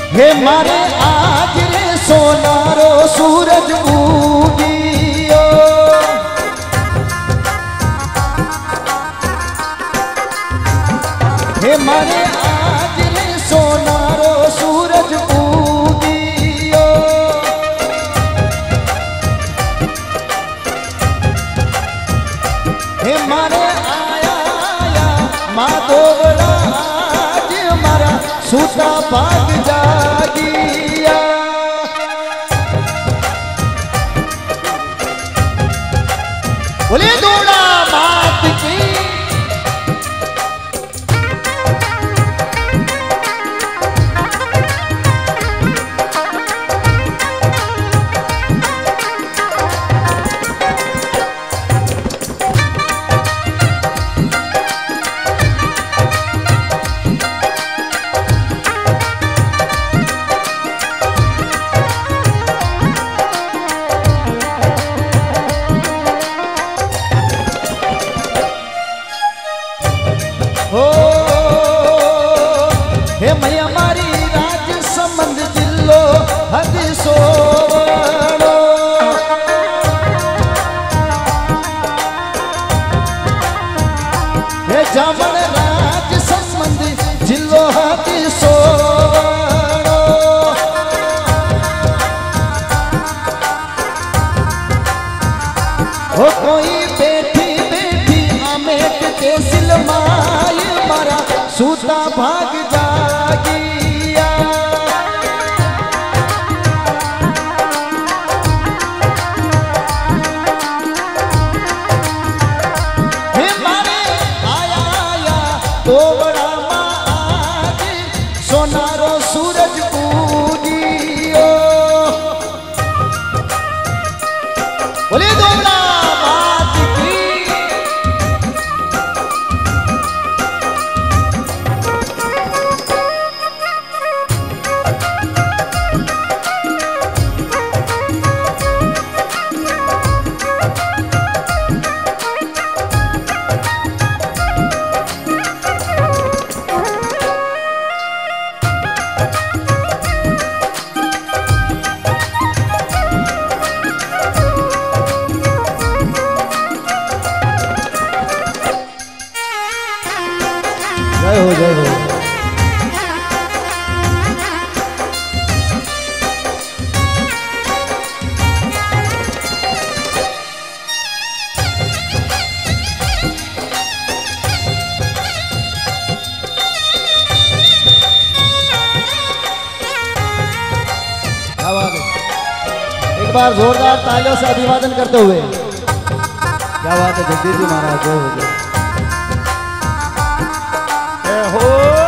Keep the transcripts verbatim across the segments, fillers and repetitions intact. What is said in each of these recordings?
हे मारे आज रे सोनारो सूरज उगियो। हे मारे आज रे सोनारो सूरज उगियो। हे मारे आया आया माँ दोबड़ा आज मारा सूता भाग जागिया। बोले दोड़ा मात की। हो हे मैया मारी राज संबंध जिल्लो हद सोवड़ो। हे जामन राज संबंध जिल्लो हद सोवड़ो। हो कोई बैठी बैठी आमेट के सिलमाई मारा सूता भाग जागिया। हे मारे आया आया तो बड़ा माँ आज सोनारो सूरज उगियो। बोले दोबड़ा बात की। जय हो जय हो। क्या बात है। एक बार जोरदार तालियों से अभिवादन करते हुए। क्या बात है जगदीश जी महाराज, जय हो जय हो।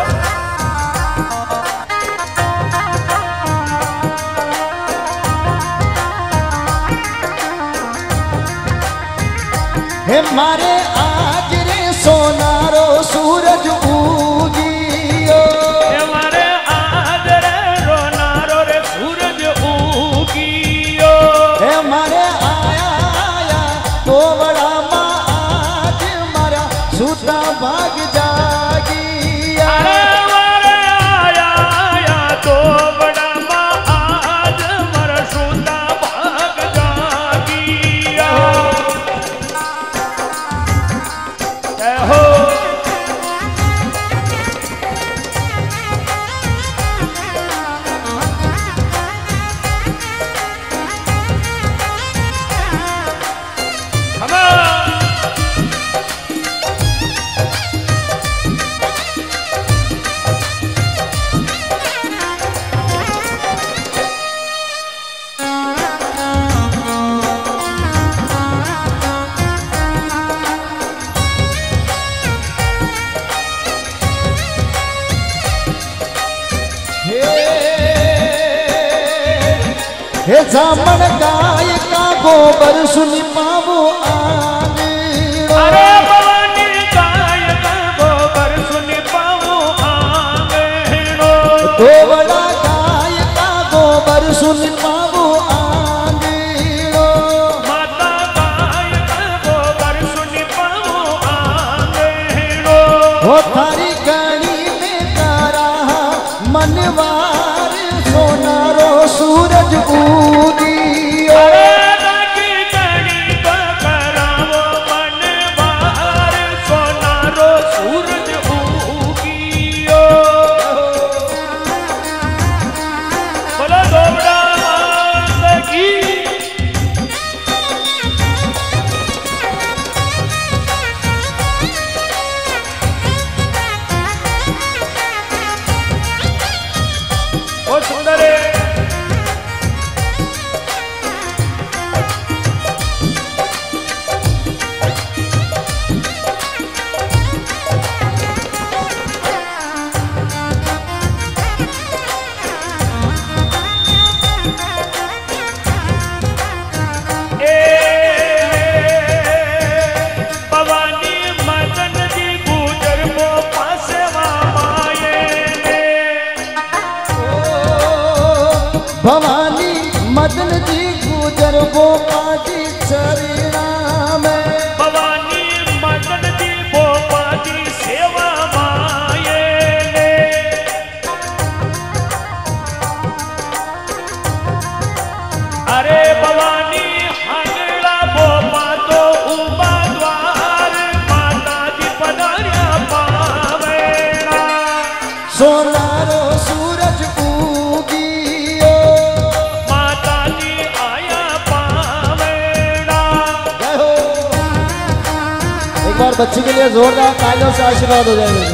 हे मारे आज रे सोनारो सूरज उगियो। हे मारे आज रे सोनारो रे सूरज उगियो। हे मारे आया आया तो बड़ा माँ आज मारा सूता भाग जागिया। अरे मारे आया आया तो बड़ा माँ आज मारा सूता भाग जागिया। जय हो। हे जामन गाय का गोबर सुनी पावो आंगणो। अरे भवानी गाय का गोबर सुनी पावो आंगणो। तो बड़ा गाय का गोबर सुनी पावो आंगणो। माता गाय का गोबर सुनी पावो आंगणो। हो थारी गणी में तारा मनवार बहुत सुंदर है। भवानी मदन जी गुजर गोपा जी चरणा में भवानी मदन जी गोपा जी सेवा माये ने अरे भवानी हंगला गोपा तो उबा द्वार माता जी पधारिया पावेना सोनारो सूरज एक बार बच्ची के लिए जोरदार तालियों से आशीर्वाद हो जाएगा।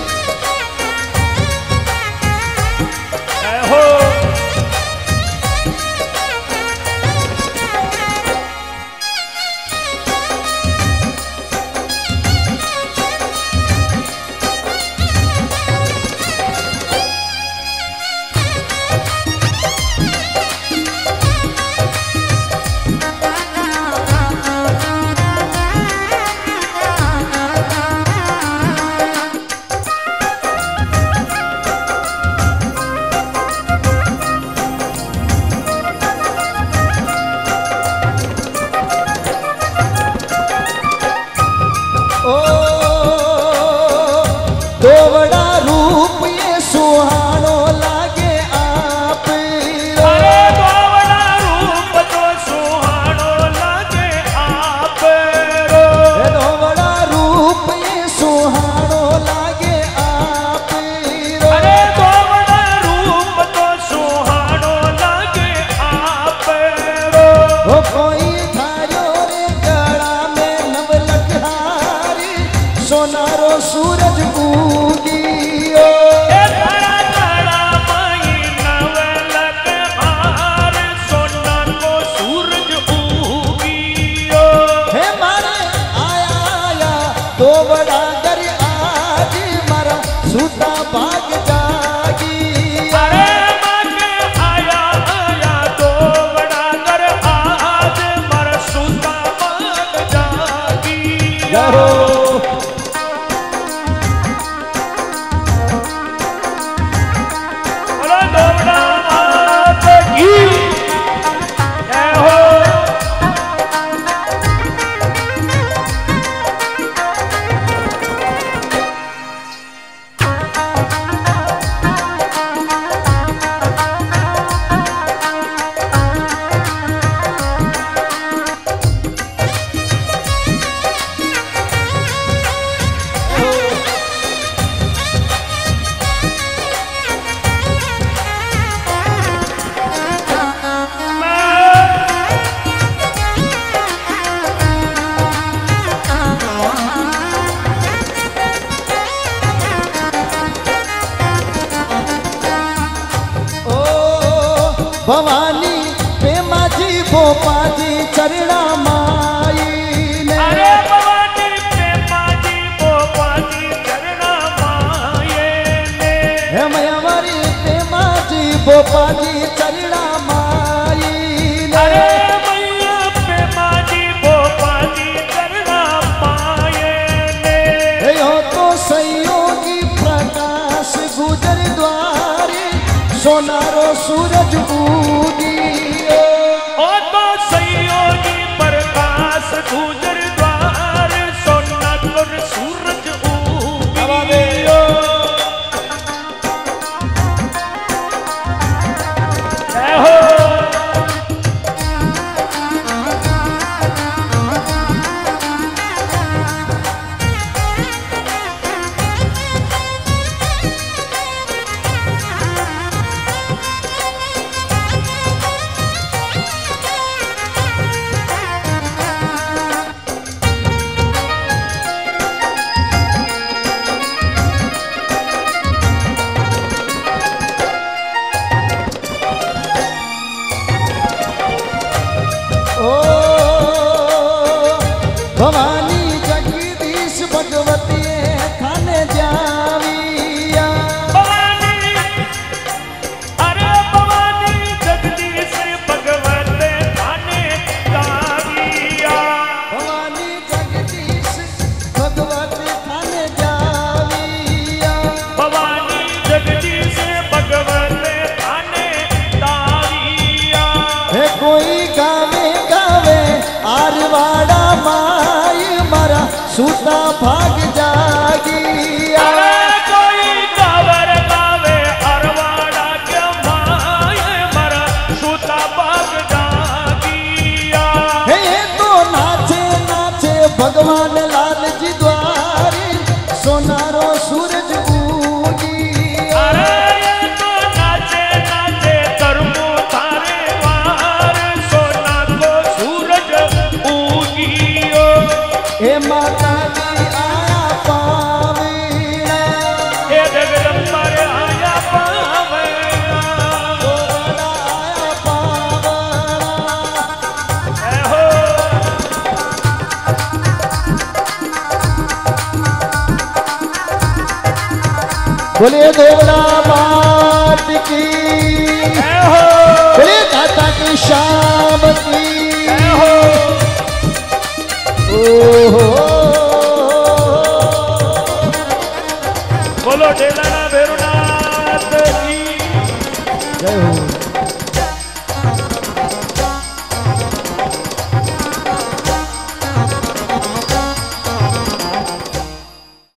दोवड़ा रूप ये सुहानो लागे आप अरे दोवड़ा रूप तो सुहानो लागे आप रो दोवड़ा रूप ये सुहानो लागे आप अरे दोवड़ा रूप तो सुहानो लागे आप रो वो कोई धारो रे गला में नवलखहारी सोनारो सूरज उगियो ए धरा धरा माई नवलखहार सोना को सूरज उगियो हे मारे आया आया तो बड़ा घर आज मारा सूता भाग जागी अरे माके आया आया तो बड़ा घर आज मारा सूता भाग जागी यारो भवानी पेमा जी भोपा जी चरणा माई ने अरे भवानी पेमा जी भोपा जी चरणा माये ने हे मयावरी पेमा जी भोपा जी चरणा माई ने अरे मैया पेमा जी भोपा जी चरणा माये ने हे हो तो संयोगी प्रकाश गुजर द्वारे सोनारो सूरज उगियो ओ तो संयोगी प्रकाश गुजर द्वार सोना को सूरज उगियो जय हो कोई गावे गावे आरवाड़ा माई मारा सूता भाग जागी अरे कोई गावर गावे अरवाड़ा के माए मरा सूता भाग जागिया हे तो नाचे नाचे भगवान लाल जी द्वारी सोनारो सूरज उगी अरे ये तो नाचे नाचे करमू थारे वार सोना को सूरज उगियो हे माता जी आया पावीना हे जगदम्बा रे आया पावना गोवाड़ा आया पावना ए हो बोलिए देवड़ा मात की